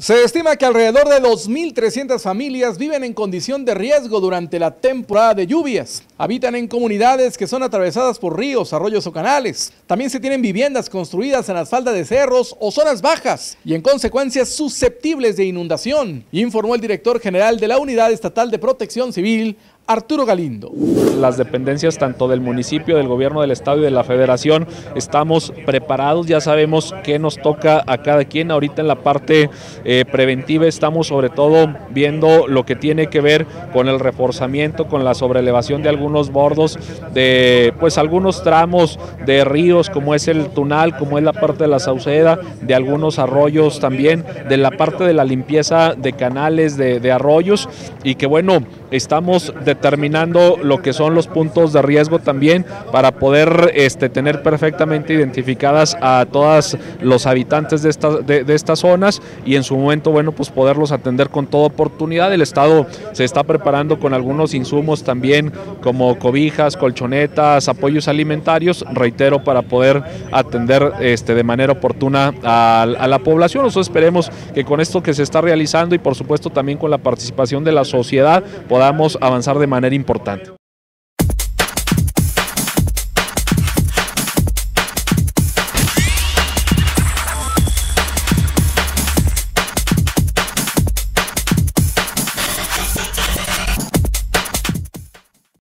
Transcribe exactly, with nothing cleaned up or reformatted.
Se estima que alrededor de dos mil trescientas familias viven en condición de riesgo durante la temporada de lluvias. Habitan en comunidades que son atravesadas por ríos, arroyos o canales. También se tienen viviendas construidas en las faldas de cerros o zonas bajas y en consecuencia susceptibles de inundación, informó el director general de la Unidad Estatal de Protección Civil, Arturo Galindo. Las dependencias tanto del municipio, del gobierno del estado y de la federación estamos preparados, ya sabemos qué nos toca a cada quien. Ahorita en la parte eh, preventiva estamos sobre todo viendo lo que tiene que ver con el reforzamiento, con la sobrelevación de algunos bordos, de pues algunos tramos de ríos como es el Tunal, como es la parte de la Sauceda, de algunos arroyos también, de la parte de la limpieza de canales, de, de arroyos, y que bueno, estamos determinando lo que son los puntos de riesgo también para poder este, tener perfectamente identificadas a todos los habitantes de, esta, de, de estas zonas y en su momento, bueno, pues poderlos atender con toda oportunidad. El Estado se está preparando con algunos insumos también como cobijas, colchonetas, apoyos alimentarios, reitero, para poder atender este, de manera oportuna a, a la población. Nosotros esperemos que con esto que se está realizando y por supuesto también con la participación de la sociedad podamos avanzar de manera importante.